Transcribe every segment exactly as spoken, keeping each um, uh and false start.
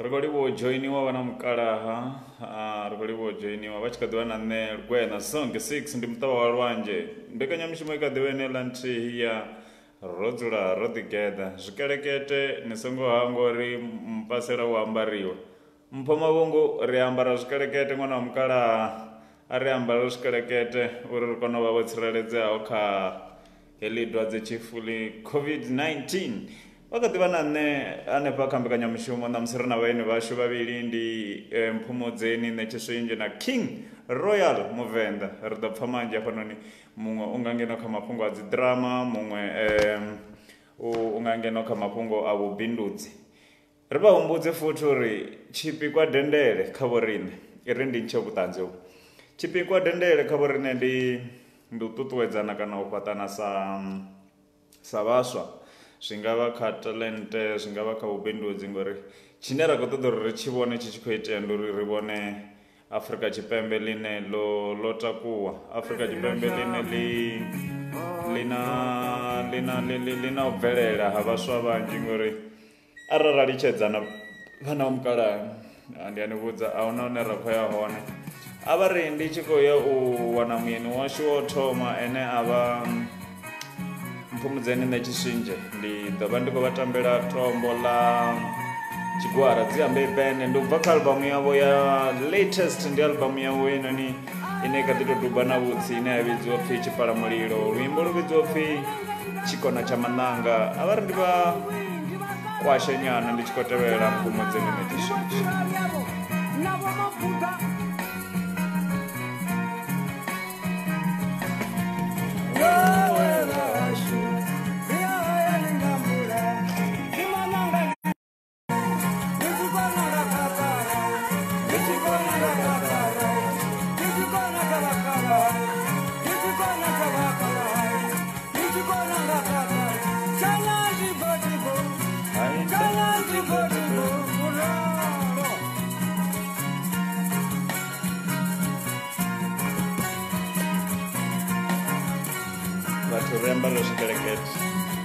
rikoli wo joiniwa vana mukalaha ah rikoli wo joiniwa vachikadiwa na nne rugwena song six ndi mutava wa lwanje mbekanyamushumo ikadiwe nela nthihi ya rodzula ro ḓigeḓa zwikelekete ni songo hangwa ri mpasela u ambariwa mpho mavhungu ri ambara zwikelekete ṅwana wa mukalaha a ri ambara zwikelekete uri ri kone u vha vho tsireledzeaho kha heḽi dwadze-tshifu ḽi covid nineteen vha kha ḓivha na nṋe hanefha kha mbekanyamushumo ṋamusi ri na vhaeni vhashu vhavhili ndi mpfumudzeni nṋe tshiswinzhi na king royal muvenḓa ri ḓo pfha manzhi hafhanoni muṅwe u nga ngeno kha mafhungo a dzi drama muṅwe u nga ngeno kha mafhungo a vhubindudzi ri vha humbudze futhi uri tshipikwa dendele kha vhoriṋe i ri ndi ntshe vhuṱanzi uvhu tshipikwa dendele kha vhoriṋe ndi ndi u ṱuṱuwedzana kana u fhaṱana sa sa vhaswa zwi nga vha kha talente zwi nga vha kha vhubindudzi ngori tshine ra khou ṱoḓa uri ri tshi vhone tshi tshi khou itea ndi uri ri vhone Afrika Tshipembe line lo lo takuwa Afrika Tshipembe line li lina lina lina u bvelela ha vhaswa vhanzhi ngori arali ra litshedzana vhana wa mukalaha ndi ani vhudza a huna hune ra khou ya hone a vha ri ndi tshi khou ya u wana muyeni washu wo thoma ene a vha mpfumudzeni nṋe tshiswinzhe ndi ḓo vha ndi khou vha tambela tombo ḽa tshigwara dzi ambe band ndi u bva kha albamu yavho ya latest ndi albamu yavho inoni ine kha ḓi tou duba na vhutsi ine ya vhidziwa pfhi tshipalamulilo luimbo lu vhidziwa pfhi tshikona tsha maṋanga a vha ri ndi vha kwashe nyana ndi tshi khou tevhelela mpfumudzeni nṋe tshiswinzhe to remember los kelekete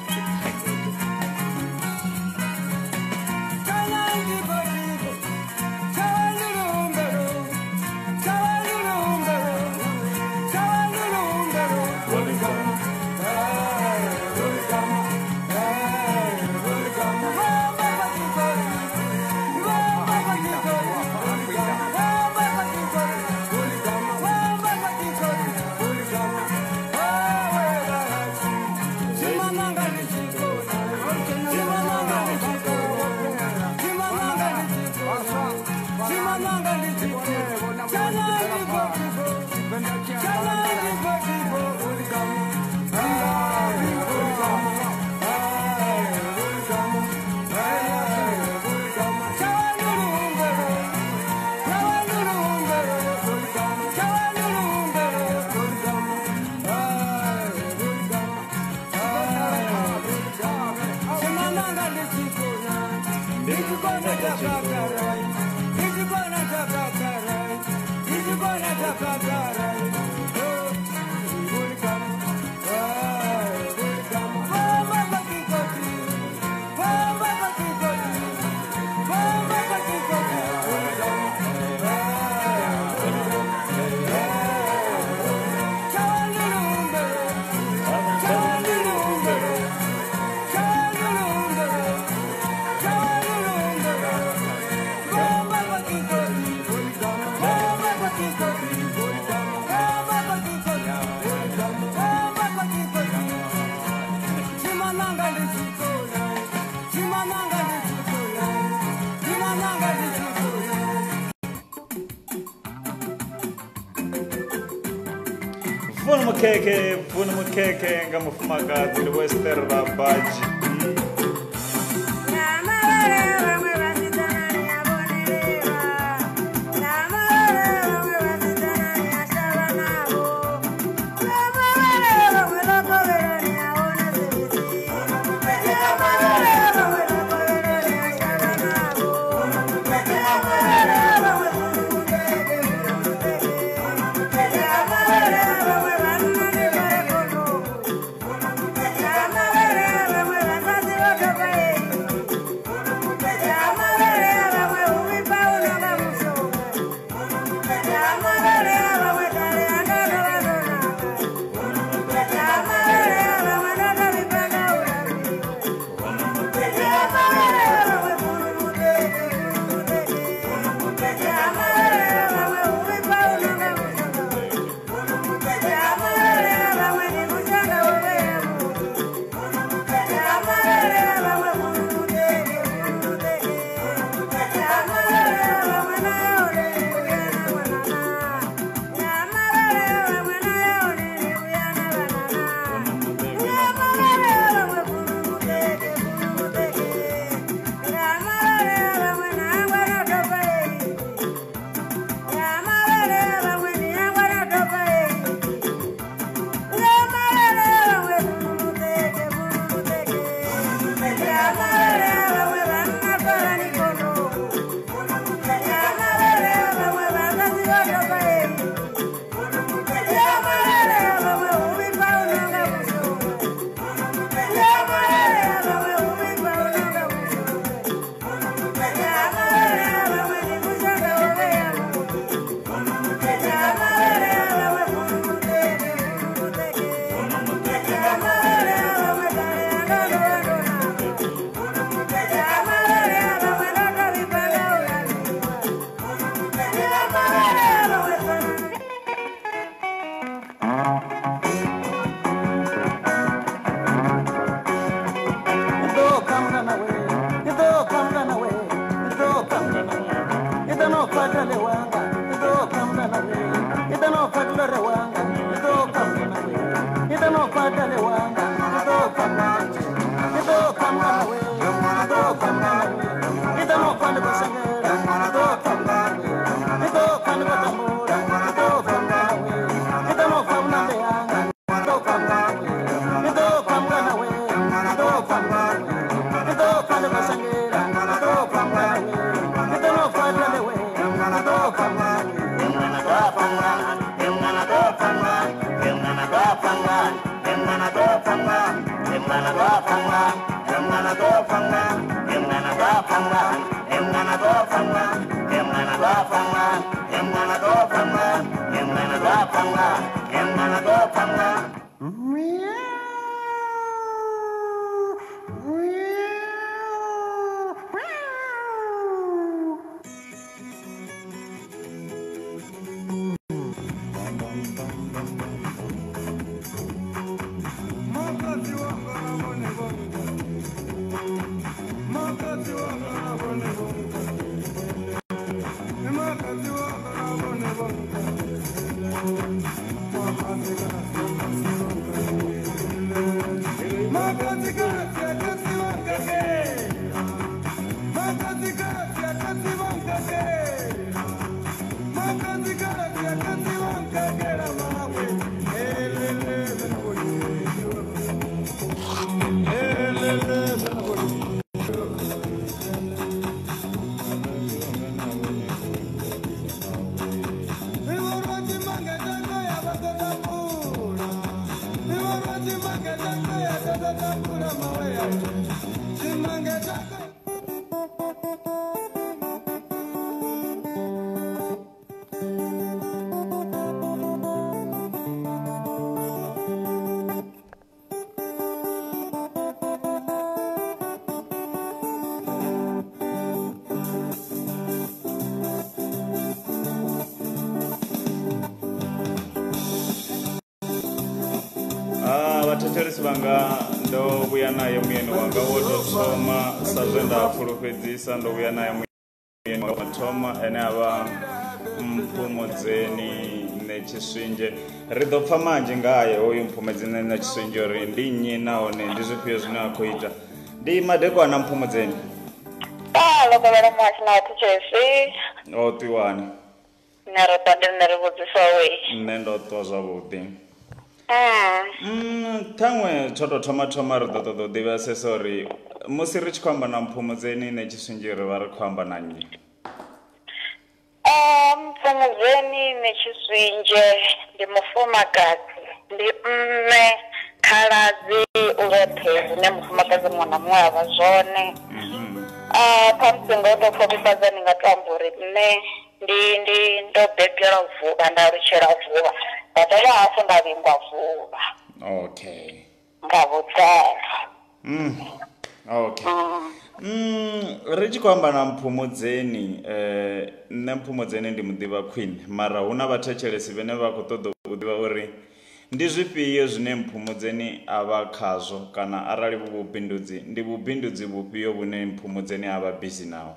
Vuna mukeke, vuna mukeke nga mufumakadzi ndi Wester Rabaji. Vhathetshelesi vhanga ndo vhuya naye muyeni wanga wo tou thoma sa zwe nda fulufhedzisa ndo vhuya naye muyeni wanga wo thoma ane a vha Mpumudzeni Netshiswinzhe. Ri ḓo pfha manzhi ngaye hoyu Mpumudzeni Netshiswinzhe uri ndi nnyi nahone ndi zwifhio zwine a khou ita. Ndi madekwana Mpumudzeni. Halo baba mwathi na Vhathetshelesi. O ṱiwani. Nṋe ro ṱwa ndi nṋe ri vhudzisa we. Nṋe ndo ṱwa zwavhuḓi. Mm. Ṱhaṅwe tsho tou thoma thoma ri ḓo ṱoḓa u ḓivhesesa uri musi ri tshi khou amba na Mpumudzeni Netshiswinzhe ri vha ri khou amba na nnyi? Mpumudzeni Netshiswinzhe ndi mufumakadzi, ndi mme, khaladzi, uroṱhe zwine mufumakadzi muṅwe na muṅwe a vha zwone. Khamusi nga u tou pfhofhifhadza ndi nga tou amba uri nṋe ndi ndi ndo bebelwa Vuvha nda alutshela Vuvha nda dovha hafhu nda vhingwa Vuvha. Okay. Nga vhuḓalo. Mm. Okay. Mm, ri tshi khou amba na Mpumudzeni, eh nṋe Mpumudzeni ndi muḓivha khwine, mara hu na vhathetshelesi vhane vha khou ṱoḓa u ḓivha uri ndi zwifhio zwine Mpumudzeni a vha khazwo kana arali vhu vhubindudzi ndi vhubindudzi vhufhio vhune Mpumudzeni a vha busy naho?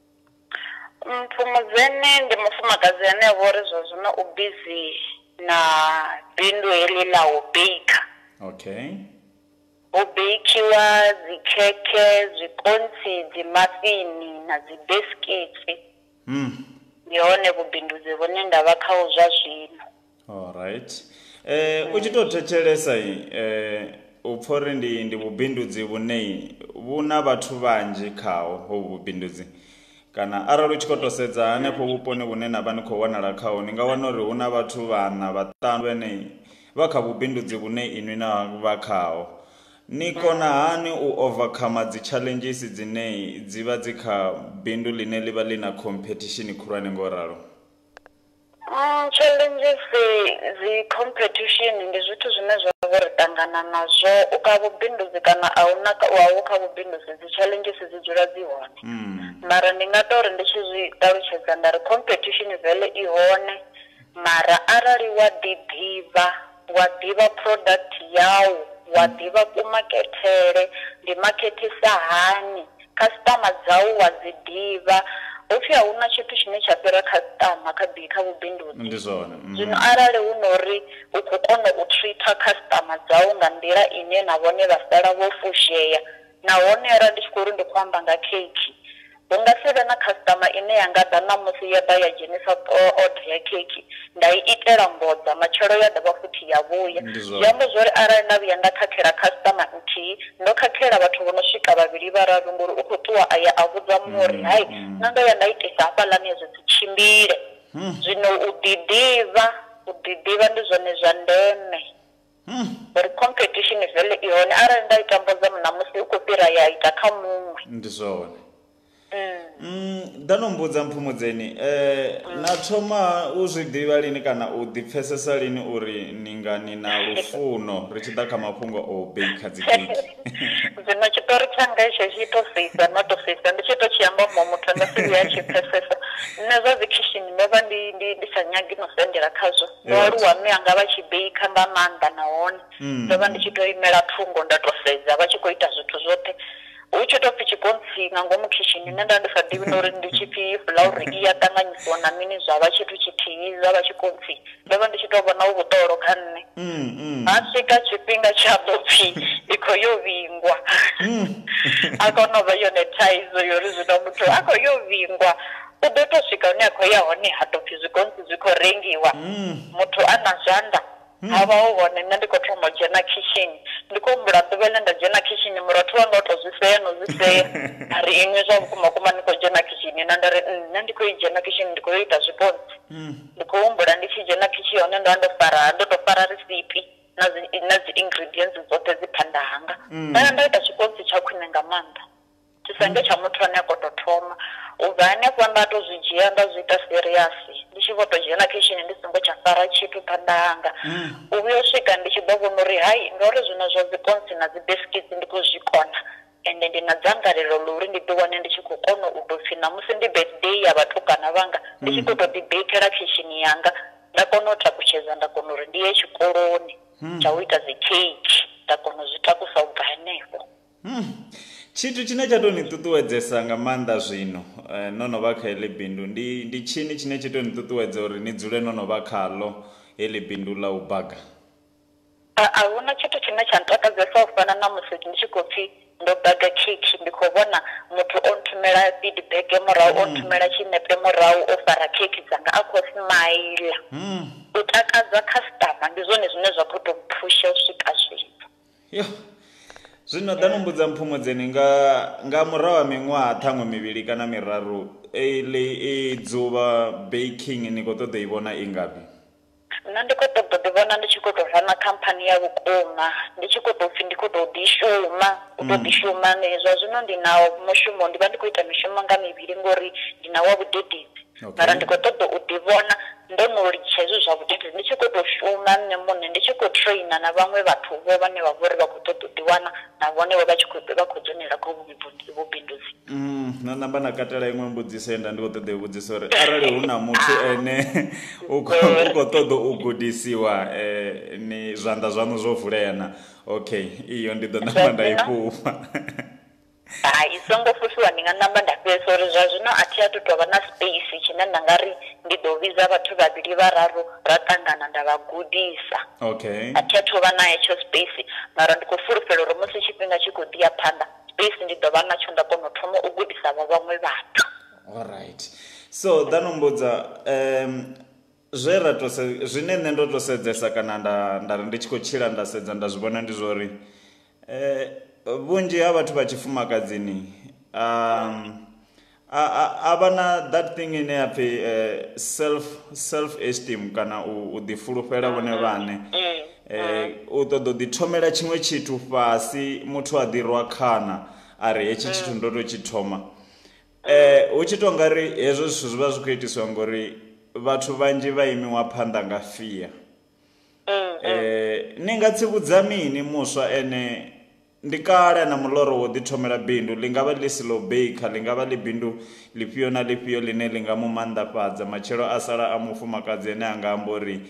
Mpumudzeni ndi mufumakadzi ane a vha uri zwa zwino u busy na bindu heḽi ḽa u bika. Okay. U bikiwa dzikhekhe, zwikontsi, dzimafini na dzi biscuits. Mm. Ndi hone vhubindudzi vhune nda vha khaho zwa zwino. Alright. Eh u tshi tou thetshelesa eh u pfha uri ndi ndi vhubindudzi vhune vhu na vhathu vhanzhi khaho hovhu vhubindudzi, kana arali u tshi khou tou sedza hanefho vhuponi vhune na vha ni khou wanala khaho ni nga wana uri hu na vhathu vhana vhaṱanu vhane vha kha vhubindudzi vhune inwi na vha khaho. Ni kona hani u overcome dzi challenges dzine dzi vha dzi kha bindu line ḽi vha ḽi na competition khulwane ngo ralo? Mm, challenges dzi competition ndi zwithu zwine zwa vha ri ṱangana nazwo u kha vhubindudzi kana a huna u kha vhubindudzi dzi challenges dzi dzula dzi hone. Mm. Mara ndi nga tori ndi tshi zwi ṱalutshedza nda ri competition vele i hone, mara arali wa ḓi ḓivha wa ḓivha product yau wa ḓivha kumakethele ndi makethisa hani, customer dzau wa dzi ḓivha, upfi a huna tshithu tshine tsha fhira customer kha bi kha vhubindudzi ndi zwone zwino arali hu nori u khou kona u treata customer dzau nga nḓila ine na vhone vha sala vho fushea nahone arali ndi tshi khou ri ndi khou amba nga keki hu nga si vhe na customer ine ya nga ḓa namusi ya ḓa ya dzhenisa order ya keki nda i itela mbodza matshelo ya dovha futhi ya vhuya zwi amba zwori arali nda vhuya nda khakhela customer nthihi ndo khakhela vhathu vho no swika vhavhili vhararu ngori u khou ṱuwa a ya a vhudza muṅwe uri hayi na ndo ya nda itisa hafhaḽani hezwo dzi tshimbile zwino u ḓiḓivha u ḓiḓivha ndi zwone zwa ndeme uri competition vele i hone arali nda ita mbodza namusi u khou fhira ya ita kha muṅwe ndi zwone Mm, dano mbudza Mpfumudzeni eh na thoma u zwi ḓivha lini kana u ḓipfesesa lini uri ni nga ni na lufuno ri tshi ḓa kha mafhungo o bake dzi cake zwino tshitori tshanga itsho tshi to sisa no to sisa ndi tshi to tshi amba mo muthu nga si ya tshi pfesesa nne zwa dzi kitchen ndo vha ndi ndi ndi sa nyagi no sendela khazwo ndo aluwa mme anga vha tshi bake nga maanḓa nahone ndo vha ndi tshi to imela thungo nda to sedza vha tshi khou ita zwithu zwoṱhe u tshi to pfi tshikonsi nga ngomu kitchen nṋe nda ndi sa ḓivhi uri ndi tshi pfi flour i ya ṱanganyisiwa na mini zwa vha tshithu tshithihi zwa vha tshikonsi ndo vha ndi tshi to vhona u vhuṱolo kha nṋe ha swika tshifhinga tsha ḓo pfi i khou yo vhingwa a kona u vha yone thaidzo yori zwino muthu a khou yo vhingwa u ḓo to swika hune a khou ya hone ha ḓo pfi zwikonsi zwi khou rengiwa muthu a na zwanḓa hava ho hone nṋe ndi khou thoma u dzhena kitchen ndi khou humbula ḓuvha ḽe nda dzhena kitchen murathu wanga u to zwi sea no zwi sea a ri iṅwi zwa vhukuma kuma ni khou dzhena kitchen na nda ri nṋe ndi khou i dzhena kitchen ndi khou ita zwikonsi ndi khou humbula ndi tshi dzhena kitchen hone ndo ndo fara ndo to fara recipe na dzi na dzi ingredients dzoṱhe dzi phanḓa hanga nda nda ita tshikonsi tsha khwine nga maanḓa tshifhinga tsha muthu ane a khou tou thoma u bva hanefho nda to zwi dzhia nda zwi ita serious ndi tshi vho to dzhena kitchen ndi songo tsha fara tshithu phanḓa hanga u vhuya u swika ndi tshi ḓo vhona uri hayi ngauri zwino zwa dzikonsi na dzi biscuits ndi khou zwi kona ende ndi na dzangalelo ḽa uri ndi ḓi wane ndi tshi khou kona u tou pfi namusi ndi birthday ya vhatukana vhanga ndi tshi khou tou ḓi bakela kitchen yanga nda kona u takutshedza nda kona uri ndi ye tshikoloni tsha u ita dzi cake nda kona u zwi takusa u bva henefho tshithu tshine tsha tou ni ṱuṱuwedzesa nga maanḓa zwino no no vha kha heḽi bindu ndi ndi tshini tshine tshi tou ni ṱuṱuwedza uri ni dzule no no vha khaḽo heḽi bindu ḽa u baga a huna tshithu tshine tsha ntakadzesa u fana na musi ndi tshi khou pfi ndo baga cake ndi khou vhona muthu o nthumela feedback murahu o nthumela tshinepe murahu o fara cake dzanga a khou smile u takadza customer ndi zwone zwine zwa khou tou phusha u swika zwino yo zwino ḓa no mbudza Mpfumudzeni nga nga murahu ha miṅwaha ṱhaṅwe mivhili kana miraru eḽi i dzuvha baking ni khou ṱoḓa i vhona i ngafhi nṋe ndi khou ṱoḓa ḓi vhona ndi tshi khou tou rana khamphani ya vhukuma ndi tshi khou tou pfi ndi khou tou ḓi shuma u tou ḓi shuma zwa zwino ndi na mushumo ndi vha ndi khou ita mishumo nga mivhili ngori ndi na wa vhudededzi mara ndi khou ṱoḓa u ḓi vhona ndo no litsha hezwo zwa vhudededzi ndi tshi khou tou shuma nṋe muṋe ndi tshi khou traina na vhaṅwe vhathu vho vhane vha vhori vha khou ṱoḓa u ḓi wana na vhone vho vha tshi khou vha khou dzhenela kha vhubindudzi na namba na katela iṅwe mbudziso enda ndi khou ṱoḓa u vhudzisa uri arali hu na muthu ene u khou ṱoḓa u gudisiwa ni zwanḓa zwaṋu zwo vulea na okay iyo ndi ḓo namba nda i fhufha hai songo fusiwa ndi nga namba nda fhedzisa uri zwa zwino a thi a tu tou vha na space tshine nda nga ri ndi ḓo vhidza vhathu vhavhili vhararu ra ṱangana nda vha gudisa okay a thi a thu vha na hetsho space mara ndi khou fulufhela uri musi tshifhinga tshi khou ḓi ya phanḓa space ndi ḓo vha natsho nda kona u thoma u gudisa vha vhaṅwe vhathu alright so ḓa no mbudza um zwe ra to zwine nṋe ndo to sedzesa kana nda nda ri ndi tshi khou tshila nda sedza nda zwi vhona ndi zwa uri eh vhunzhi ha vhathu vha tshifumakadzini um a vha na that thing ine ya pfi self self esteem kana u ḓifulufhela vhone vhaṋe u ṱoḓa u ḓithomela tshiṅwe tshithu fhasi muthu a ḓi rwa khana a ri hetshi tshithu ndo to tshi thoma hu tshi tou nga ri hezwo zwithu zwi vha zwi khou itiswa ngori vhathu vhanzhi vha imiwa phanḓa nga fear ni nga tsivhudza mini muswa ene ndi kale na muloro wo ḓi thomela bindu ḽi nga vha ḽi si ḽo baker ḽi nga vha ḽi bindu ḽifhio na ḽifhio ḽine ḽi nga mu maanḓafhadza matshelo a sala a mufumakadzi ane a nga amba uri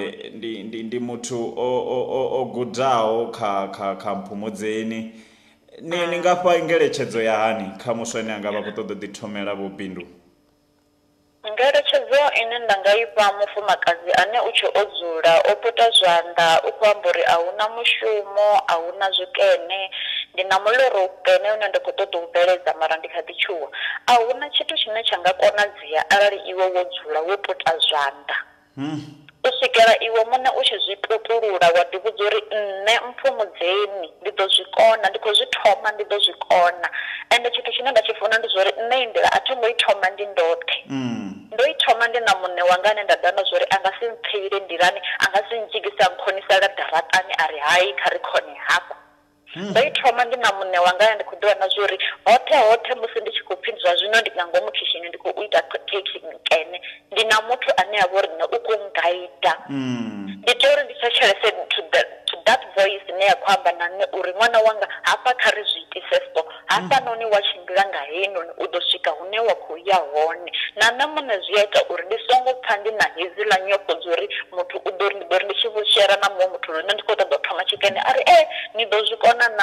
ndi ndi muthu o gudaho kha kha kha Mpfumudzeni ni ni nga fha ngeletshedzo ya hani kha muswa ane anga vha khou ṱoḓa ḓi thomela vho bindu? Ngeletshedzo ine nda nga ifha mufumakadzi ane u tshe o dzula o puta zwanḓa u khou amba uri a huna mushumo a huna zwikene ndi na muloro ukene une nda khou ṱoḓa u bveledza mara ndi kha ḓi tshuwa a huna tshithu tshine tsha nga konadzea arali iwe wo dzula wo puta zwanḓa u swikela iwe muṋe u tshi zwi tutulula wa ḓi vhudza uri nṋe Mpfumudzeni ndi ḓo zwi kona ndi khou zwi thoma ndi ḓo zwi kona ende tshithu tshine nda tshi funa ndi zwa uri nṋe i nḓila a thi ngo i thoma ndi ndoṱhe ndo i thoma ndi na muṋe wanga ane nda ḓana zwa uri a nga si mpfeile nḓilani a nga si ndzhigisa nkhonisela ḓaraṱani a ri hayi kha ri khone hafha ndo i thoma ndi na muṋe wanga ane ndi khou ḓiwana zwa uri hoṱhe hoṱhe musi ndi tshi khou pfhi zwa zwino ndi nga ngomu khishini ndi khou ita keke nkene ndi na muthu ane a vha uri nṋe u khou ngaida ndi tea uri ndi thetshelese to that to that voice ine ya khou amba na nṋe uri ṅwana wanga hafha kha ri zwi itise so hafhanoni wa tshimbila nga heinoni u ḓo swika hune wa khou ya hone na nṋe muṋe zwi a ita uri ndi songo pfha ndi na hedziḽa nyofho dza uri muthu u ḓo ri ndi ḓo ri ndi tshi vho shera na muṅwe muthu lune ndi khou ṱoḓa u thoma tshikene a ri e ni ḓo zwi kona na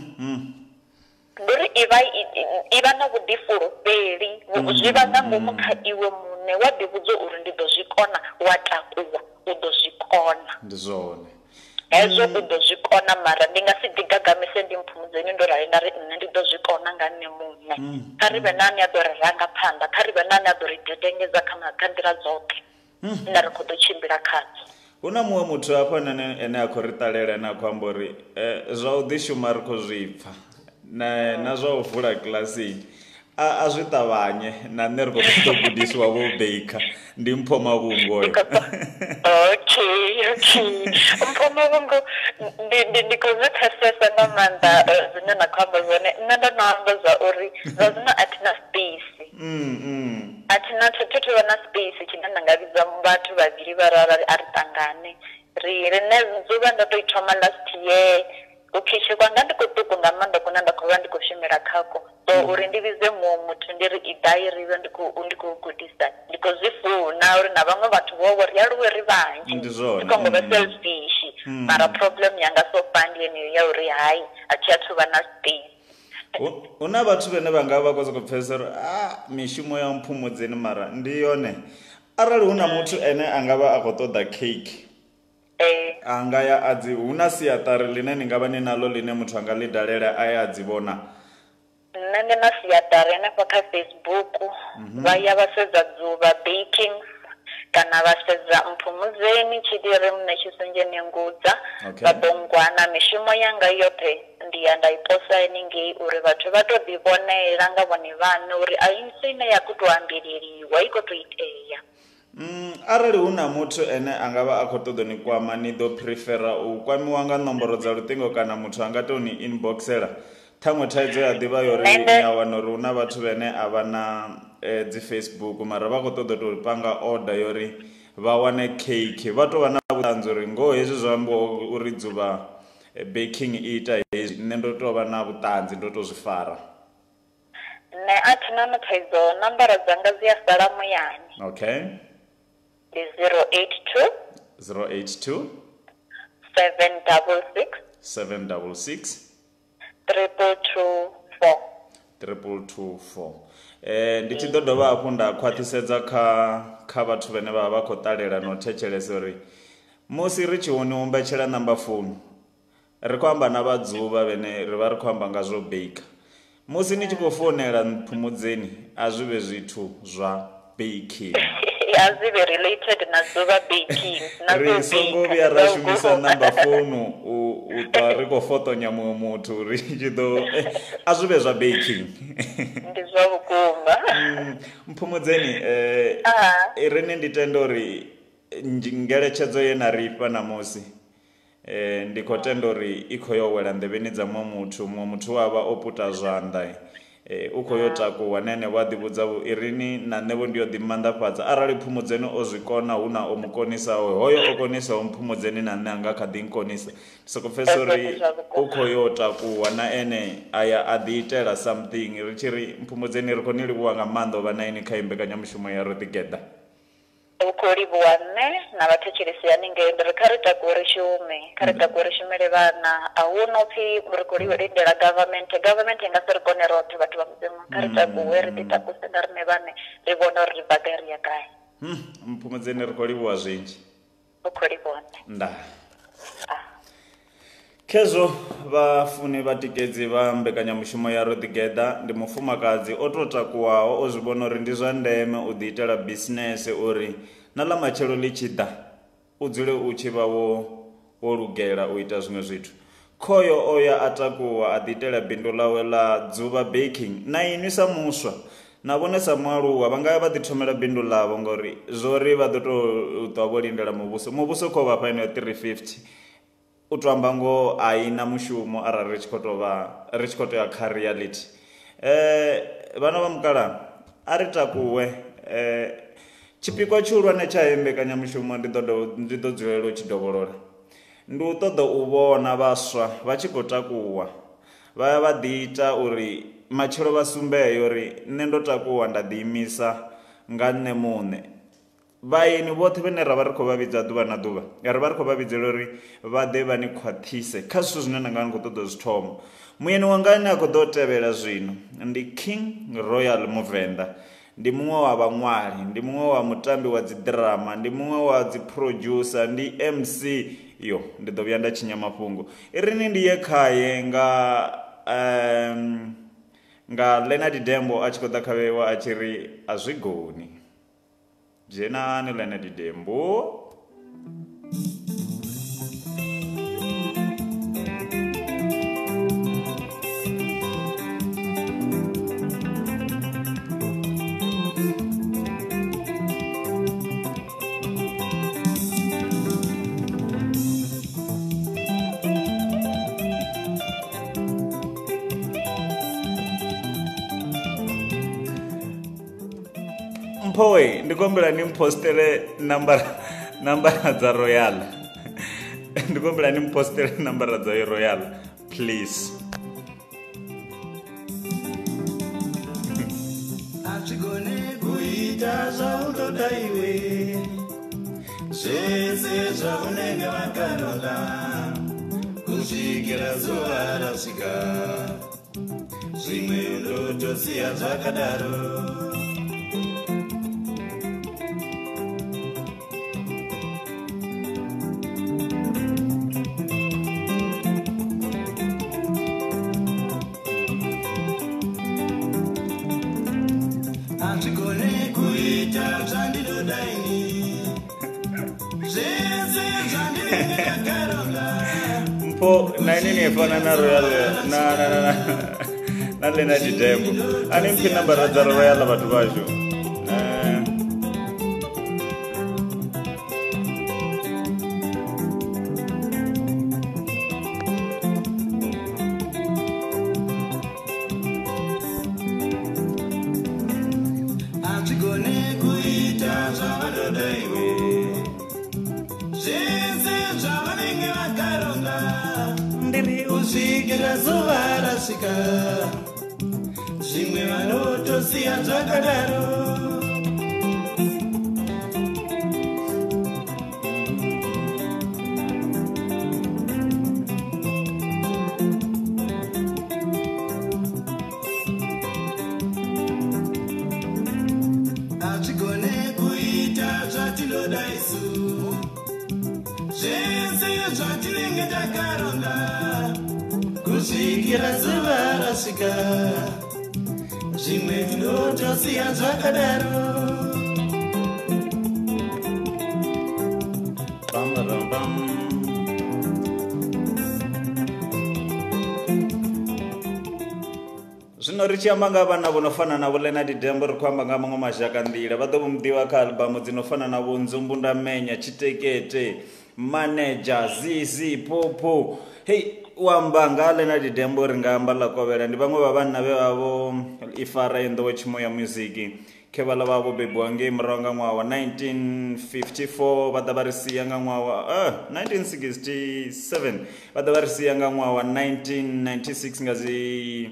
ndi uri i vha i vha na vhuḓifulufheli zwi vha nga ngomu kha iwe muṋe wa ḓi vhudza uri ndi ḓo zwi kona wa takuwa u ḓo zwi kona ndi zwone hezwo u ḓo zwi kona mara ndi nga si ḓigagamise ndi Mpfumudzeni ndo rali nda ri nṋe ndi ḓo zwi kona nga nṋe muṋe kha ri vhe na ane a ḓo ri ranga phanḓa kha ri vhe na ane a ḓo ri dedengedza kha nḓila dzoṱhe nda ri khou ḓo tshimbila khadzo. Hu na muṅwe muthu hafhanani ane a khou ri ṱalela ane a khou amba uri zwa u ḓishuma ri khou zwi pfha na na zwa u vula kilasini a zwi ṱavhanye na nṋe ri khou ṱoḓa u gudisiwa vho beika ndi Mpho Mavhungo oyo. Okay, okay. Mpho Mavhungo ndi khou zwi pfhesesa nga maanḓa zwine na khou amba zwone nṋe ndo no amba zwa uri zwa zwino a thina space a thina thi thu vha na space tshine nda nga vhidza vhathu vhavhili vhararu a ri ṱangane ri rine ḓuvha ndo tou i thoma last year ukhishi kwanga ndi kuṱuku nga maanḓa kune nda khou vha ndi khou shumela khako so uri ndi vhidze muṅwe muthu ndi ri i ḓai ri vhe ndi khou gudisa ndi khou zwi funa uri na vhaṅwe vhathu vho ri aluwe ri vhanzhi ndi khou vha selfish mara problem yanga so far ndi yeneyo ya uri hayi a thi athu vha na space. Hu na vhathu vhane vha nga vha khou sokou pfhesesa uri a mishumo ya Mpfumudzeni mara ndi yone arali hu na muthu ane a nga vha a khou ṱoḓa cake a nga ya a dzi hu na siaṱari line ni nga vha ni naḽo line muthu a nga ḽi dalela a ya a dzi vhona? Nṋe ndi na siaṱari hanefho kha Facebook vha ya vha sedza Dzuvha Bakings kana vha sedza Mpfumudzeni Tshidiri Mṋetshisi Njenengudza vha ḓo ngwana mishumo yanga yoṱhe ndi ya nda i posa haningei uri vhathu vha tou ḓivhonela nga vhone vhaṋe uri a i si ine ya khou tou ambeleliwa i khou tou itea. Arali hu na muthu ane a nga vha a khou ṱoḓa ni kwama ni ḓo prefera u kwamiwa nga nomboro dza luṱingo kana muthu a nga tou ni inboxela ṱhaṅwe thaidzo ya ḓivha yori ni a wana uri hu na vhathu vhane a vha na dzi Facebook mara vha khou ṱoḓa tou panga order yori vha wane cake vha tou vha na vhuṱanzi uri ngoho hezwi zwa amba uri Dzuvha Baking i ita hezwi nṋe ndo tou vha na vhuṱanzi ndo tou zwi fara. Nṋe a thi na thaidzo nambara dzanga dzi a sala muyani. Okay. Ndi zero eight two zero eight two seven double six seven double six triple two four triple two four. Eh ndi tshi ḓo dovha hafhu nda khwaṱhisedza kha kha vhathu vhane vha vha vha khou ṱalela no thetshelesa uri musi ri tshi hone humbetshela namba founu ri khou amba na vhadzuvha vhane ri vha ri khou amba nga zwo bake musi ni tshi khou founela Mpfumudzeni a zwi vhe zwithu zwa baking a zwi vhe related na Dzuvha Baking na ri songo vhuya ra shumisa namba founu u ṱwa ri khou fotonya muṅwe muthu uri tshi ḓo a zwi vhe zwa baking ndi zwa vhukuma. Mpfumudzeni riṋe ndi tenda uri ngeletshedzo ye na ri fha namusi ndi khou tenda uri i khou yo wela nḓevheni dza muṅwe muthu muṅwe muthu wa vha o puta zwanḓa u khou yo takuwa nene wa ḓivhudza irini na nṋevho ndi yo ḓimanḓafhadza arali Mpfumudzeni o zwi kona hu na o mu konisaho hoyo o konisaho Mpfumudzeni na nṋe a nga kha ḓi nkonisa ndi sokou pfhesesa uri u khou yo takuwa na ene a ya a ḓi itela something ri tshi ri Mpfumudzeni ri khou ni livhuwa nga maanḓa o vha na ini kha i mbekanyamushumo ya Ro Ḓigeḓa. vhukoli vhuwane na vhathetshelesi haningei ndi ri kha ri takuwe ri shume kha ri takuwe ri shumele vhana a hu no pfhi ri khou lindela government government i nga si ri kone roṱhe vhathu vha mudzimu kha ri takuwe ri ḓi takuse na riṋe vhane ri vhone uri ri bva gai ri ya gai. Mpfumedzeni ri khou livhuwa zwinzhi. Vhukoli vhuwane. Ndaa. Khezwo vhafuni vhatikedzi vha mbekanyamushumo ya Ro Together ndi mufumakadzi o tou takuwaho o zwi vhona uri ndi zwa ndeme u ḓi itela bisinese uri na ḽa matshelo ḽi tshi ḓa u dzule u tshi vha wo wo lugela u ita zwiṅwe zwithu. Khoyo o ya a takuwa a ḓi itela bindu ḽawe ḽa Dzuvha Baking na inwi sa muswa na vhone sa mualuwa vha nga ya vha ḓi thomela bindu ḽavho ngauri zwori vha ḓo tou ṱwa vho lindela muvhuso muvhuso khou vha fha ino three fifty u to amba ngo a i na mushumo arali ri tshi khou tou vha ri tshi khou tou ya kha reality. Vhana vha mukala a ri takuwe tshipikwa tshihulwane tsha heyi mbekanyamushumo ndi ḓo ndi ḓo dzulela u tshi dovholola ndi u ṱoḓa u vhona vhaswa vha tshi khou takuwa vha ya vha ḓi ita uri matshelo vha sumbeye uri nṋe ndo takuwa nda ḓiimisa nga nṋe muṋe. Vhaeni vhoṱhe vhane ra vha ri khou vha vhidza ḓuvha na ḓuvha ri vha ri khou vha vhidzela uri vha ḓe vha ni khwaṱhise kha zwithu zwine na nga ni khou ṱoḓa zwi thoma. Muyeni wanga ane a khou ḓo tevhela zwino ndi King Royal Muvenda, ndi muṅwe wa vhaṅwali, ndi muṅwe wa mutambi wa dzi drama, ndi muṅwe wa dzi producer, ndi M C. Yo ndi ḓo vhuya nda tshinya mafhungo irini ndi ye khaye nga um, nga Leonard Dembo a tshi khou ḓa khavhewa a tshi ri a zwi goni. Dzhenani Leonard Dembo. Mphowe ndikombela ni mpostele nambara nambara dza Royal ndikombela ni mpostele nambara dza Royal please. Achigone kuita zvaundoda iwe zvese zvaunenge wakarola kusvikira zuva rasvika zvimwe ndotosiya zvakadaro. Achigone kuita zvandidoda ini zvese zvandinenge ndakaronga. Mpho na inini yefana na Royal na na na na Leonard Dembo ani mphi nambara dza Royal vhathu vhashu. Achigone kuita zvavandoda iwe zvese zvavanenge vakaronga ndiri kusvikira zuva rasvika zvimwe vanotosiya zvakadaro. Achigone kuita zvatinoda isu zvese zvatinenge takaronga kusvikira zuva rasvika zvimwe tinotosiya zvakadaro. Zwino ri tshi amba nga vhana vho no fana na vho Leonard Dembo ri khou amba nga maṅwe mashaka nḓila vha ḓo vho muḓivha kha albamu dzi no fana na vho Nzumbunda Menya, Tshitekete, Manager, Zizi, Popo. Hey, u amba nga Leonard Dembo ri nga amba ḽa kovhela ndi vhaṅwe vha vhanna vhe vha vho Ifara in nḓowetshumo ya music khe vhaḽa vha vho bebiwa ngei murahu nga ṅwaha wa nineteen fifty-four vha ḓa vha ri sia nga ṅwaha wa uh, nineteen sixty-seven vha ḓa vha ri sia nga ṅwaha wa nineteen ninety-six nga dzi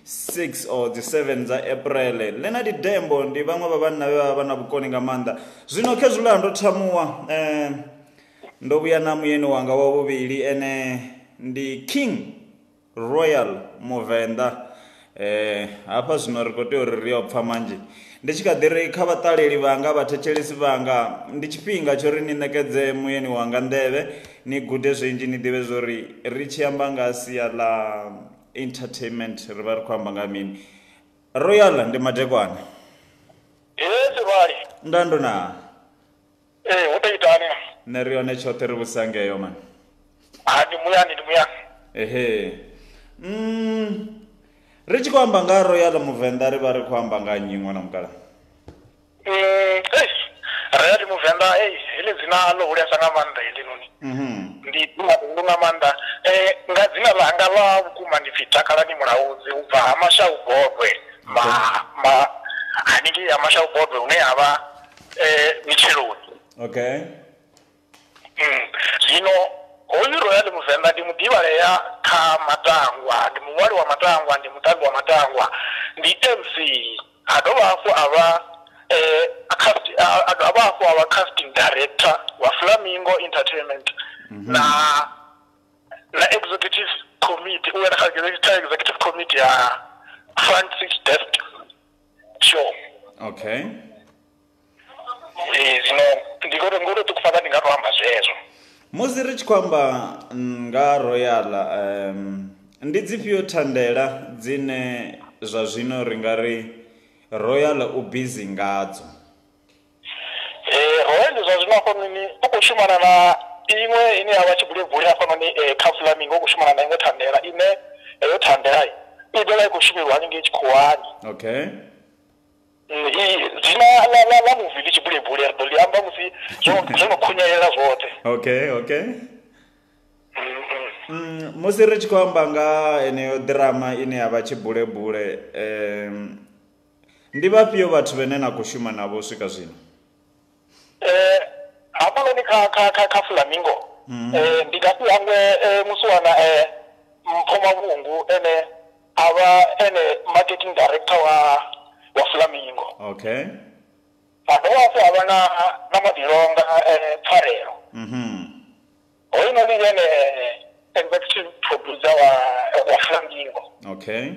six or the seven za April. Leonard Dembo ndi vhaṅwe vha vhanna vhe vha na vhukoni nga maanḓa. Zwino khezula ndo thamuwa eh ndo vhuya na muyeni wanga wa vhuvhili ene ndi King Royal Muvenda. Eh hafha zwino ri khou tea uri ri yo pfa manzhi. Ndi tshi kha ḓi ri kha vhaṱaleli vhanga vhathetshelesi vhanga ndi tshifhinga tsho ri ni ṋekedze muyeni wanga nḓevhe ni gude zwinzhi ni ḓivhe zwori ri tshi amba nga sia ḽa entertainment ri vha ri khou amba nga mini. Royal ndi madekwana. Yes right. Ndando na. Eh wo ita ni. Ne ri yone tshoṱhe ri vhusangeyo man. Ah ndi muyani ndi muyani. Ehe. Mm ri tshi khou amba nga Royal Muvenda ri vha ri khou amba nga nnyi ṅwana mukala? Mm eh Royal Muvenda eh ile dzina ḽo hulesa nga maanḓa ile noni. Mhm. Ndi ḓu nga maanḓa eh nga dzina ḽanga ḽa vhukuma ndi pfi Takalani Mulaudzi u bva ha Mashau Bodwe ma ma haningei ha Mashau Bodwe une havha eh Mitsheloni. Okay. Mm zwino hoyu Royal Muvenda ndi muḓivhalea kha matangwa ndi muṅwali wa matangwa ndi mutambi wa matangwa ndi M C a dovha hafhu a vha eh a dovha hafhu a vha casting director wa Flamingo Entertainment na na executive committee u ya kha executive committee ya Francis Desk show. Okay. Eh zwino ndikho ngoro tukufaka ndingato amba zwezwo. Musi ri tshi khou amba nga Royal um ndi dzifhio thandela dzine zwa zwino ri nga ri Royal u busy ngadzo? Eh Royal zwa zwino khonini u khou shumana na iṅwe ine ya vha tshibulebule hafhanoni eh kha Flamingo u khou shumana na iṅwe thandela ine eyo thandela i ḓo vha i khou shumelwa haningei Tshikhuwani. Okay. I dzina la la la movie li tshibulebule ri ḓo ḽi amba musi zwo zwo khunyelela zwoṱhe. Okay, okay. Mm musi ri tshi khou amba nga eneyo drama ine ya vha tshibulebule em ndi vhafhio vhathu vhane na khou shuma navho swika zwino? Eh hafhanoni kha kha kha Flamingo eh ndi nga si hangwe musiwana eh Mpho Mavhungu ene ava ene marketing director wa wa Flamingo. Okay. Adovha hafhu havha na na Madilonga eh Pfarelo. Mhm. Hoyu noni ene executive producer wa wa Flamingo. Okay.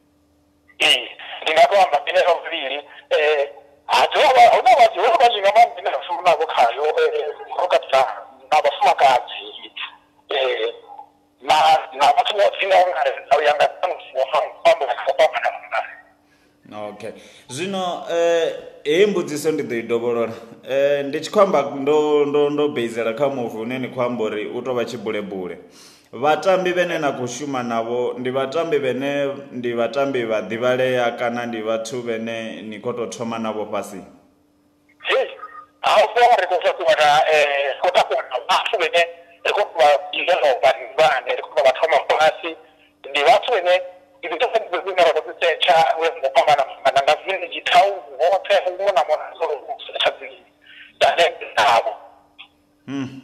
Eh ndi nga to amba bine vhavhili eh adovha una vhathu vha vha zwinga mani bine vha navho khayo eh rokatsa na vhafumakadzi eh na na vhathu vha dzina nga ya nga tsanisiwa famba famba na Okay. Zwino eh hei mbudziso ndi ḓo i dovholola. Eh ndi tshi khou amba ndo ndo ndo basela kha movie une ni khou amba uri u tou vha tshibulebule. Vhatambi vhane na khou shuma navho ndi vhatambi vhane ndi vhatambi vha ḓivhalea kana ndi vhathu vhane ni khou tou thoma navho fhasi? Hey, hafho ri khou fhaṱuwa eh khou takuwa na vhathu vhane ri khou vha developer vhane ri khou vha thoma fhasi ndi vhathu vhane ndi ḓo fhedza ndi na vha tsetsha we ngo pambana na nga village town hoṱhe huṅwe na mona so tsha dzi dale navho. Mm.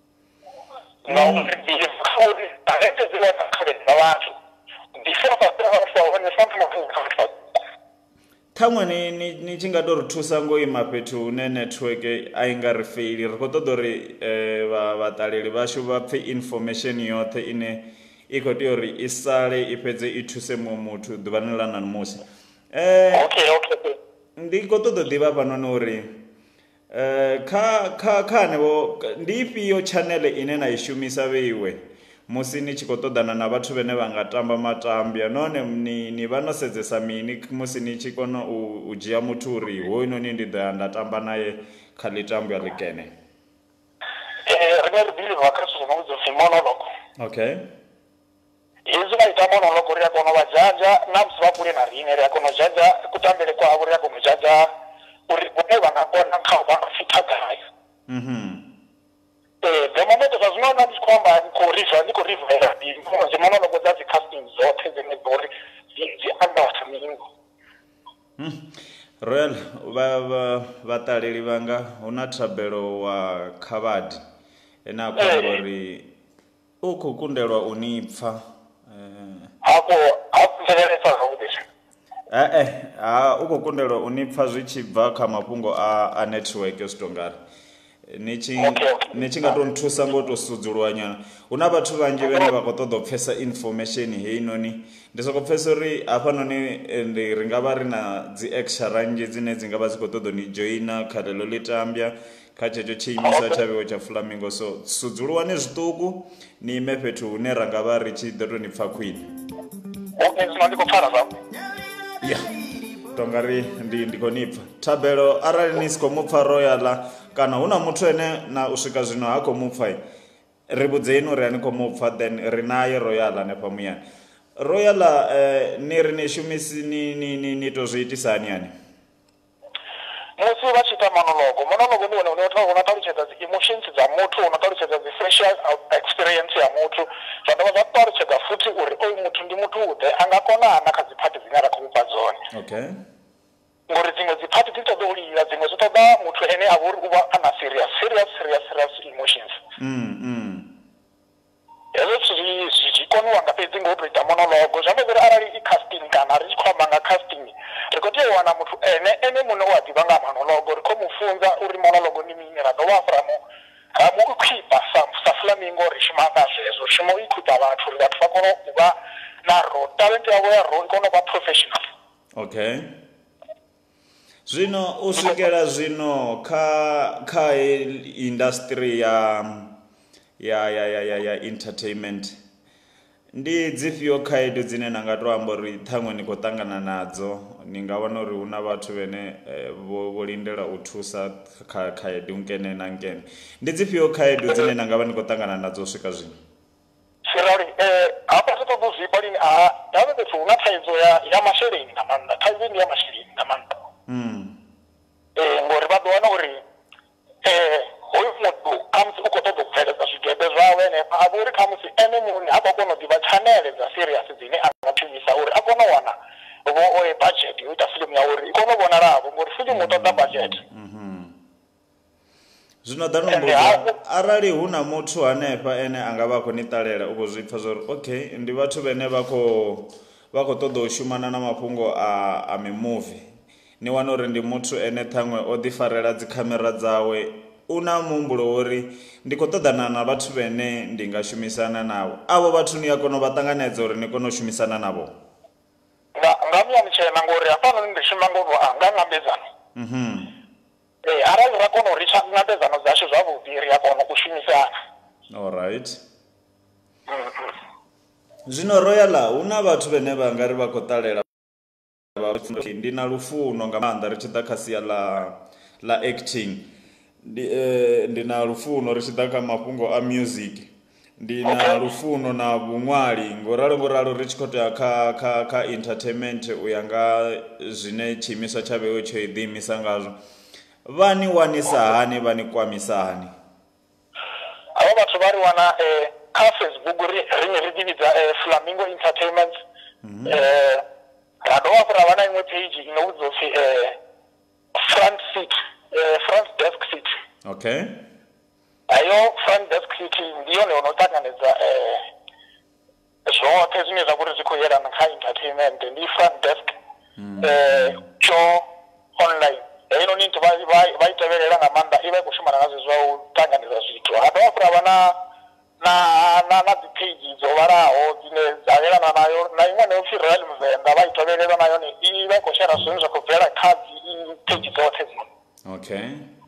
No, ndi khori talente zile na khori na vhathu ndi fota fota when something happens. Ṱhaṅwe ni ni ni tshi nga tou ri thusa ngo ima fhethu hune network a i nga ri faili ri khou ṱoḓa uri eh vha vhaṱaleli vhashu vha pfhe information yoṱhe ine i khou tea uri i sale i fhedze i thuse muṅwe muthu ḓuvhani ḽa ṋamusi. Eh Okay, okay. ndi khou ṱoḓa u ḓivha hafhanoni uri eh kha kha kha hanevho ndi ifhio channel ine na i shumisa vheiwe musi ni tshi khou ṱoḓana na vhathu vhane vha nga tamba matambya nahone ni ni vha no sedzesa mini musi ni tshi kona u u dzhia muthu uri hoyu noni ndi ḓo ya nda tamba naye kha ḽitambya ḽikene? Eh ri ri bili wa kha so no dzo monologue. Okay. Hezwi vha ita monologue ri a kona u vha dzhadzha na musi vha kule na riṋe ri a kona u dzhadzha kutambele kwavho ri a kona u dzhadzha uri vhone vha nga kona kha u vha nga fitha gai. Mhm. Eh the moment zwa zwino na ndi khou amba ndi khou riva ndi khou rivela ndi dzi monologue dza dzi casting zoṱhe dzine ḓori dzi amba Flamingo. Royal vha vha vhaṱaleli vhanga hu na thabelo wa Khavhadi ene a khou amba uri u khou kundelwa u ni pfha. Hapo hapo mvelele sa zwavhuḓi. eh eh ha u khou kundelwa u ni pfa zwi tshi bva kha mafhungo a a network yo zwitongari ni tshi ni tshi nga to nthusa ngo to sudzuluwa nyana huna vhathu vhanzhi vhane vha khou ṱoḓa u pfesa information heyi noni ndi soko pfesa uri hafha noni ndi ri nga vha ri na dzi extra nnzhi dzine dzi nga vha dzi khou ṱoḓa ni joina kha ḽeḽo ḽitambya kha tshetsho tshiimiswa tsha vhewo tsha Flamingo so sudzuluwani zwiṱuku ni ime fhethu hune ra nga vha ri tshi ḓo to ni pfa khwine. Okay, zwino ndi khou pfara zwa ya tongari ndi ndi khou ni pfa Thabelo arali ni siko mupfa Royal kana huna muthu ene na u swika zwino ha khou mupfa ri vhudzeni uri ani khou mupfa then ri naye Royal hanefha muyani. Royal eh, ni ri ni shumisi ni ni ni, ni to zwi itisa hani yani musi vha tshi ita monologo monologo ndi wone une una ṱalutshedza dzi emotions dza muthu una ṱalutshedza dzi facial experience ya muthu zwa dovha zwa ṱalutshedza futhi uri oyu muthu ndi muthu uḓe a nga kona na kha dzi phathi dzine ra khou mufha dzone. Okay, ngori dziṅwe dzi phathi dzi ṱoḓa u lila dziṅwe dzi ṱoḓa muthu ene a vha uri u vha a na serious serious serious serious emotions. mm mm hezwo zwithu zwi koniwa nga fhedzi ngo to ita monologo zwi amba uri arali i casting kana ri tshi khou amba nga casting ri khou tea u wana muthu ene ene muṋe u a ḓivha nga monologo ri khou mu funza uri monologo ndi mini ra dovha hafhu ra mu ra mu equipa sa sa Flamingo ri shuma nga zwezwo ri shuma u equipa vhathu uri vhathu vha kone u vha na ro talent yavho ya ro i kone u vha professional. Okay, zwino u swikela zwino kha kha industry ya ya ya ya ya ya entertainment ndi dzifhio khaedu dzine na nga to amba uri ṱhaṅwe ni khou ṱangana nadzo ni nga wana uri huna vhathu vhene vho lindela u thusa kha khaedu nkene na nkene ndi dzifhio khaedu dzine na nga vha ni khou ṱangana nadzo u swika zwino? Sirari eh hafha zwi ṱoḓa u zwifha lini a davhe fhethu huna thaidzo ya ya masheleni nga maanḓa thaidzo ndi ya masheleni nga maanḓa. mm eh ngori vha ḓo wana uri eh hoyu muthu khamusi u khou ṱoḓa u bveledza zwigebe zwawe henefha a vha uri khamusi ene muṋe ha khou kona u ḓivha tshanele dza serious dzine a nga shumisa uri a kone u wana vho oye budget yo ita fiḽimu ya uri i kone u vhonalavho ngori fiḽimu u ṱoḓa budget. Zwino ḓa no mbudzwa arali huna muthu hanefha ene a nga vha khou ni ṱalela u khou zwi pfa zwa uri okay ndi vhathu vhane vha khou vha khou ṱoḓa u shumana na mafhungo a a mimuvi ni wana uri ndi muthu ene ṱhaṅwe o ḓifarela dzi khamera dzawe u na muhumbulo uri ndi khou ṱoḓana na vhathu vhene ndi nga shumisana navho avho vhathu ni a kona u vha ṱanganedza uri ni kone u shumisana navho nga nga miya mitshena ngori hafhanoni ndi shuma ngo a nga ngambedzano. mhm eh arali ra kona u ri tsha ngambedzano dzashu zwavhuḓi ri a kona u shumisana. alright. Zwino Royal huna vhathu vhane vha nga ri vha khou ṱalela ndi na lufuno nga maanḓa ri tshi ḓa kha sia ḽa ḽa acting ndi eh ndi na lufuno ri tshi ḓa kha mafhungo a music ndi na lufuno na vhuṅwali ngoralo ngoralo ri tshi khou tea kha kha kha entertainment u ya nga zwine tshiimiswa tsha vhewe tsho ḓiimisa ngazwo vhani wanisa hani vhani kwamisa hani avo vhathu vha ri wana eh kha Facebook ri ri ri ḓivhidza Flamingo Entertainment eh ra dovha hafhu ra vha na iṅwe page ino vhudzwa upfi eh front seat eh front desk seat. Okay, ayo front desk seat ndi yone ono ṱanganedza eh zwoṱhe zwine zwa vhori zwi khou yelana kha entertainment ndi front desk eh cho online ino ni vha vha i tevhelela nga maanḓa i vha i khou shumana na zwezwo u ṱanganedza zwithu ha dovha hafhu ra vha na na na na dzi page dzo vhalaho dzine dza yelana nayo na iṅwe no pfi Royal Muvenda vha i tevhelela na yone i vha i khou shera zwine zwa khou bvela kha dzi page dzoṱhe dzine. okay.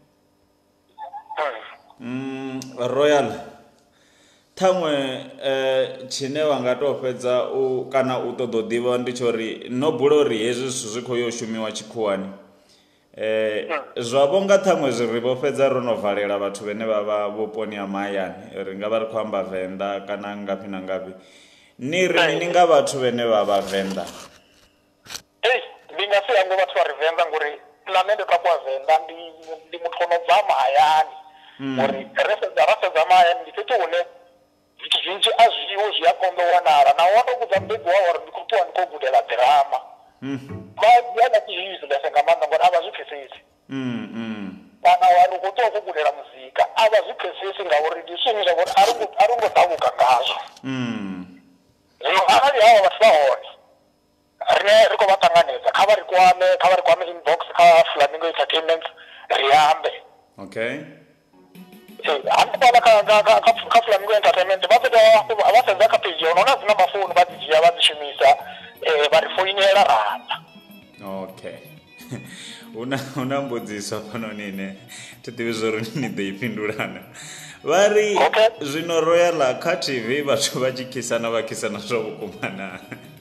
Mm, Royal ṱhaṅwe eh tshine wa nga to fhedza u kana u ṱoḓa u ḓivha ndi tsho ri no bula uri hezwi zwithu zwi khou yo shumiwa tshikhuwani eh zwavho nga ṱhaṅwe zwi ri vho fhedza ro no valela vhathu vhane vha vha vhuponi ha mahayani ri nga vha ri khou amba Venḓa kana ngafhi na ngafhi ni ri ni nga vhathu vhane vha vha Venḓa? Eh ndi nga si ambe vhathu vha ri Venḓa ngori na nṋe ndo takuwa Venḓa ndi ndi muthu ono bva mahayani ngori re sedza ra sedza mahayani ndi fhethu hune zwithu zwinzhi a zwiho zwi a konḓa u wanala na wa tou vhudza mbudzi wawe uri ndi khou ṱuwa ndi khou gudela ḓirama vha ya na tshizwi lesa nga maanḓa ngori a vha zwi pfhesesi kana wari u khou ṱuwa u khou gudela muzika a vha zwi pfhesesi ngauri ndi zwithu zwine zwa vhori a ri ngo a ri ngo ṱaluka ngazwo. Zwino arali havha vhathu vha hone rine ri khou vha ṱanganedza kha vha ri kwame kha vha ri kwame inbox kha Flamingo Entertainment ri ambe. Okay. hanefhaḽa kha Flamingo Entertainment vha fhedza vha sedza kha page yo nona dzina mafounu vha dzi dzhia vha dzi shumisa vha ri foinela ramba. Okay. una una mbudziso fhanoni ine thi ḓivhi zwori ni ḓo i fhindulana. Vha ri zwino Royal kha T V vhathu vha tshi khisana vha khisana zwa vhukuma na.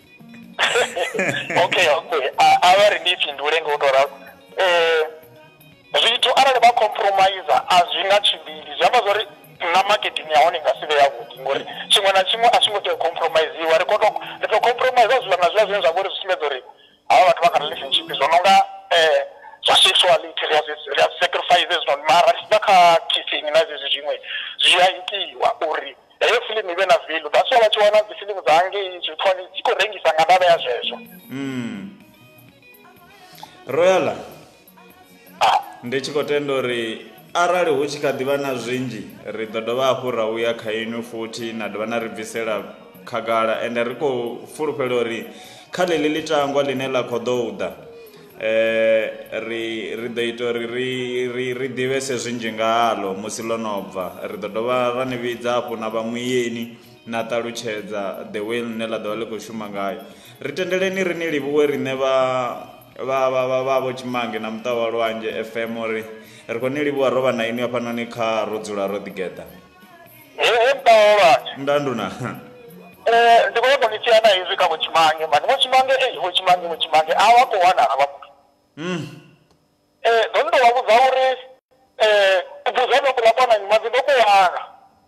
Okay, okay. A vha ri ndi fhindule ngo to ralo. Eh zwithu arali vha compromise a zwi nga tshibili zwi amba zwori na marketing ya hone nga sivhe ya vhuḓi ngori tshiṅwe na tshiṅwe a tshi ngo tea u compromise iwa ri kono ri to compromise zwi nga zwi zwine zwa vhori zwi sumbedza uri havha vhathu vha kha relationship zwo no nga eh zwa sexuality ri a sacrifices no mara sina kha kissing na zwezwi zwiṅwe zwi a itiwa uri heyo film ibe na value that's why vha tshi wana dzi film dza ngei zwi thoni dzi khou rengisa nga ndavha ya zwezwo. Mm. Royal ndi tshi khou tenda uri arali hu tshi kha ḓivha na zwinzhi ri ḓo dovha hafhu ra uya kha inu futhi na dovha na ri bvisela khagala ende ri khou fulufhela uri kha ḽeḽi ḽitangwa ḽine ḽa khou ḓo ḓa eh ri ri ḓo ita uri ri ri ri ḓivhese zwinzhi nga haḽo musi ḽo no bva ri ḓo dovha ra ni vhidza hafhu na vhamuyeni na ṱalutshedza the way ḽine ḽa ḓovha ḽi khou shuma ngayo. Ri tendeleni ri ni livhuwe riṋe vha vha vha vha vha vho Tshimange na muṱa wa Lwanzhe F M uri ri khou ni livhuwa ro vha na ini hafhanoni kha ro dzula ro ḓigeḓa. Eh muṱa wa Lwanzhe Ndanduna. Eh ndi khou vhona tsiana hezwi kha vho Tshimange mani vho Tshimange eh vho Tshimange vho Tshimange a vha khou wana vha. Mm. Eh ndo ndo vha vhudza uri eh u buzana kula kona ni mazi ndo ku wana.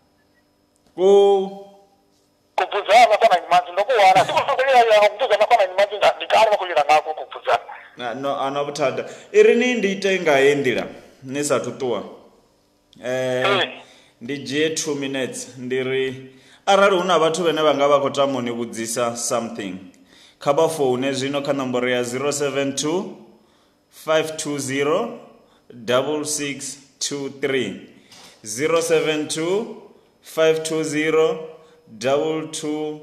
Ku ku buzana kona ni mazi ndo ku wana siko sokelela ya ku buzana kona ni mazi ndi kale vha khou lila ngako ku buzana. na no ana buthanda iri ni ndi ite nga he ndila ni sa tuṱuwa eh ndi dzhie two minutes ndiri arali huna vhathu vhane vha nga vha khou tama ni vhudzisa something kha vha phone zwino kha nomboro ya zero seven two five two zero six six two three zero seven two five two zero two two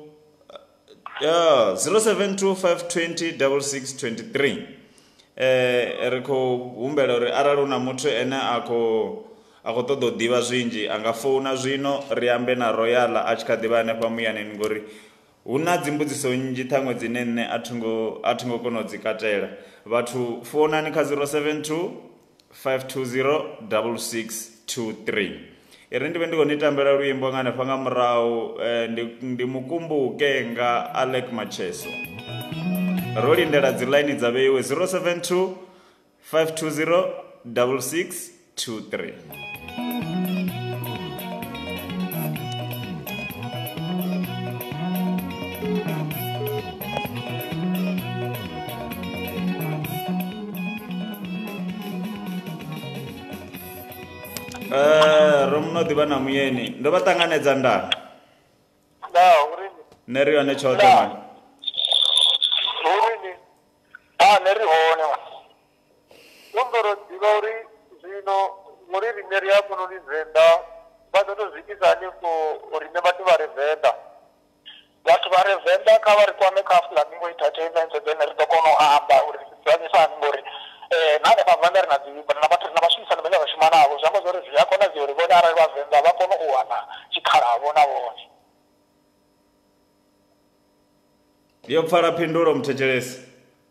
yeah zero seven two five two zero six six two three. Eh ri khou humbela uri arali una muthu ene a khou a khou ṱoḓa u ḓivha zwinzhi a nga founa zwino ri ambe na Royal a tshi kha ḓivha hanefha muyani ngori hu na dzimbudziso nnzhi ṱhaṅwe dzine nne a thungo a thungo kona u dzi katela. Vhathu founani kha zero seven two five two zero six six two three. Iri ndi vhe ndi khou ni tambela luimbo nga hanefha nga murahu ndi ndi mukumbuke nga Alec Macheso. Ro lindela dzi line dza vheiwe zero seven two five two zero six six two three. Eh romno ḓivha na muyeni ndo vha ṱanganedza nda. Da uri ne ri yone tshoṱhe man. uri ah ne ri hone ndoro ḓivha uri zwino muri rine ri a kona u Venḓa vha ḓo to zwikisa hanefho rine vhathu vha ri Venḓa vhathu vha ri Venḓa kha vha ri kwame kha Flamingo Entertainment then ri ḓo kona u amba uri zwanyisani ngori eh na ne Venḓa ri na dzi na vhathu na vhashumisani vhane vha shuma navho zwi amba zwori zwi a kona uri vhone arali vha Venḓa vha kona u wana tshikhalavo na vhone. Yo pfala phindulo muthetshelesi.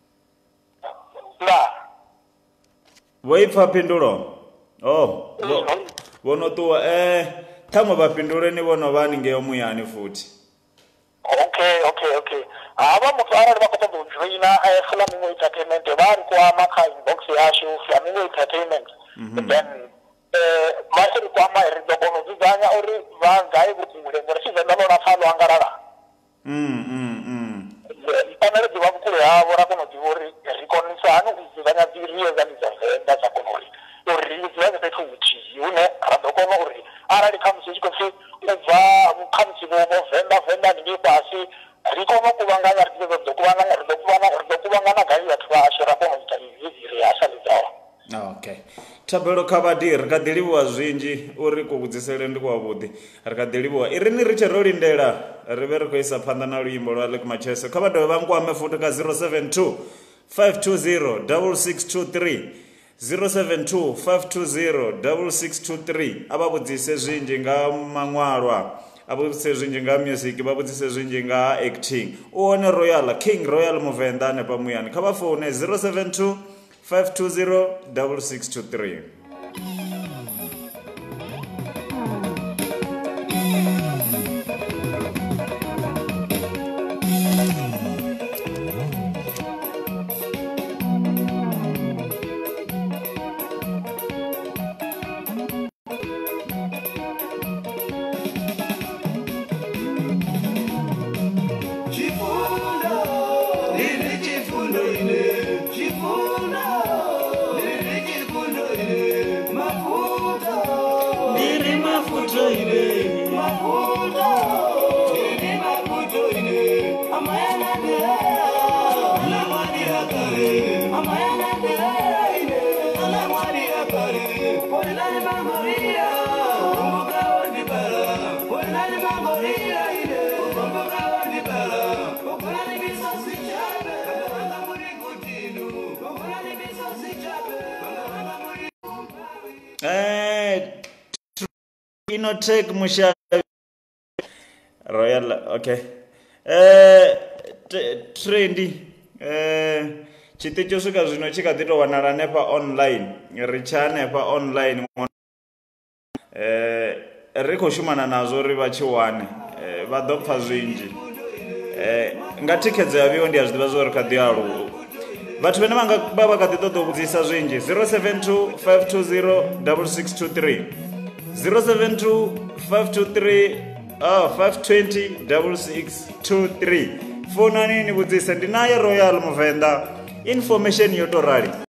La Vho ipfa phindulo? Oh, vhono ṱuwa eh ṱhaṅwe vha fhindule ni vhono vha ni ngeyo muyani futhi. Okay, okay, okay. Ava muthu arali vha khou ṱoḓa u joina Flamingo Entertainment vha ri kwama kha inbox yashu Flamingo Entertainment. Then eh vha ri kwama ri ḓo kona u dzudzanya uri vha gai vhukule ngori si Venḓa ḽo pfa ḽo angalala. Mm mm mm. Panele ḓivha vhukule havho ra kona u ḓivha uri ri konisa hani u dzudzanya dzi rio dza dza Venḓa dza kona uri uri ri dzule fhethu huthihi hune ra ḓo kona uri arali kha musi tshi khou pfi u bva kha musi vho Venḓa Venḓa ndi fhasi ri kona u kuvhanganya ri ḓo ḓo kuvhanganya ri ḓo kuvhanganya ri ḓo kuvhangana gai vhathu vha ashu ra kona u ita izwi ri a sha ḽidzaho. Okay. Thabelo Khabadi ri kha ḓi livhuwa zwinzhi uri ku vhudzisele ndi kwa vhuḓi ri kha ḓi livhuwa i ri ni ri tshe ro lindela ri vhe ri khou isa phanḓa na luimbo lwa Luke Macheso kha vha dovhe vha nkwame futhi kha zero seven two five two zero six six two three zero seven two five two zero six six two three a vha vhudzise zwinzhi nga maṅwalwa a vha vhudzise zwinzhi nga music vha vhudzise zwinzhi nga acting u one Royal King Royal Muvenda hanefha muyani kha vha foune zero seven two five two zero six six two three. Eh, Inotech Musha Royal, okay. Eh, trendy. Eh, chiticho swika zwino tshi kha ḓi tou wanala hanefha online. Ri tsha hanefha online. Eh, ri khou shumana nazwo ri vha tshi wane. Eh, vha ḓo pfa zwinzhi. Eh, nga thikhedzo ya vhiwo ndi a zwi ḓivha zwo ri kha ḓi aluwa. Vhathu vhane vha nga vha vha kha ḓi ṱoḓa u vhudzisa zwinzhi zero seven two five two zero six six two three zero seven two five two three oh five two zero six six two three. Founani ni vhudzise ndi naye Royal Muvenda information yo to rali.